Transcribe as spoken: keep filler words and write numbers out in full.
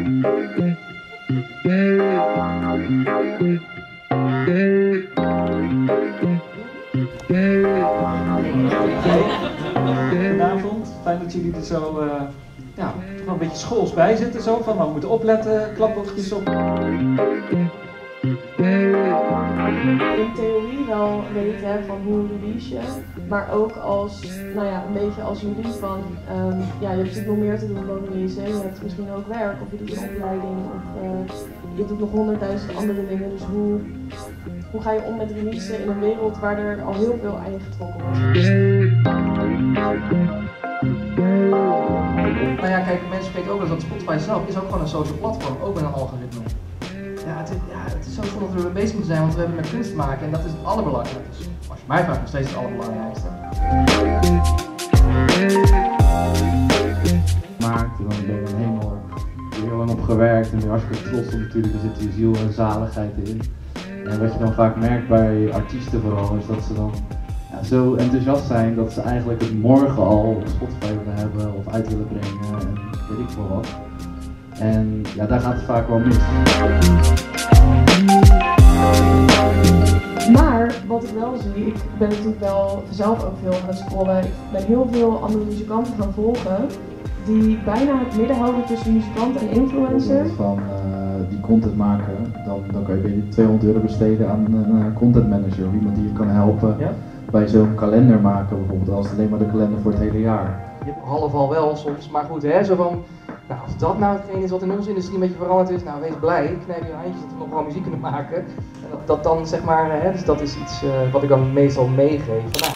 Goedenavond, fijn dat jullie er zo uh, ja, toch wel een beetje schools bij zitten. Zo van, nou, we moeten opletten, klapboekjes op. In theorie wel weten hè, van hoe release je, maar ook als, nou ja, een beetje als jury van, um, ja, je hebt natuurlijk nog meer te doen dan release. Je hebt misschien ook werk, of je doet een opleiding, of uh, je doet nog honderdduizend andere dingen. Dus hoe, hoe ga je om met releasen in een wereld waar er al heel veel aan je getrokken wordt? Nou ja, kijk, mensen vergeten ook dat Spotify zelf is ook gewoon een social platform, ook met een algoritme. Ja, het is, ja, het is zo zonde dat we ermee bezig moeten zijn, want we hebben met kunst te maken en dat is het allerbelangrijkste. Als je mij vraagt, nog steeds het allerbelangrijkste. Maakt, en dan ben je helemaal heel lang op gewerkt en ben je hartstikke trots op natuurlijk, er zit je ziel en zaligheid in. En wat je dan vaak merkt bij artiesten vooral, is dat ze dan ja, zo enthousiast zijn dat ze eigenlijk het morgen al op Spotify willen hebben of uit willen brengen en weet ik veel wat. En ja, daar gaat het vaak wel mis. Maar wat ik wel zie, ik ben natuurlijk wel zelf ook veel aan het scrollen. Ik ben heel veel andere muzikanten gaan volgen die bijna het midden houden tussen muzikant en influencer. Van uh, die content maken, dan, dan kan je weer tweehonderd euro besteden aan een uh, content manager of iemand die je kan helpen ja? bij zo'n kalender maken bijvoorbeeld, als alleen maar de kalender voor het hele jaar. Je hebt half al wel soms, maar goed hè, zo van, nou als dat nou hetgeen is wat in onze industrie een beetje veranderd is, nou wees blij, knijp je handjes dat we nog wel muziek kunnen maken. En dat, dat dan zeg maar, hè, dus dat is iets uh, wat ik dan meestal meegeef. Van, nou,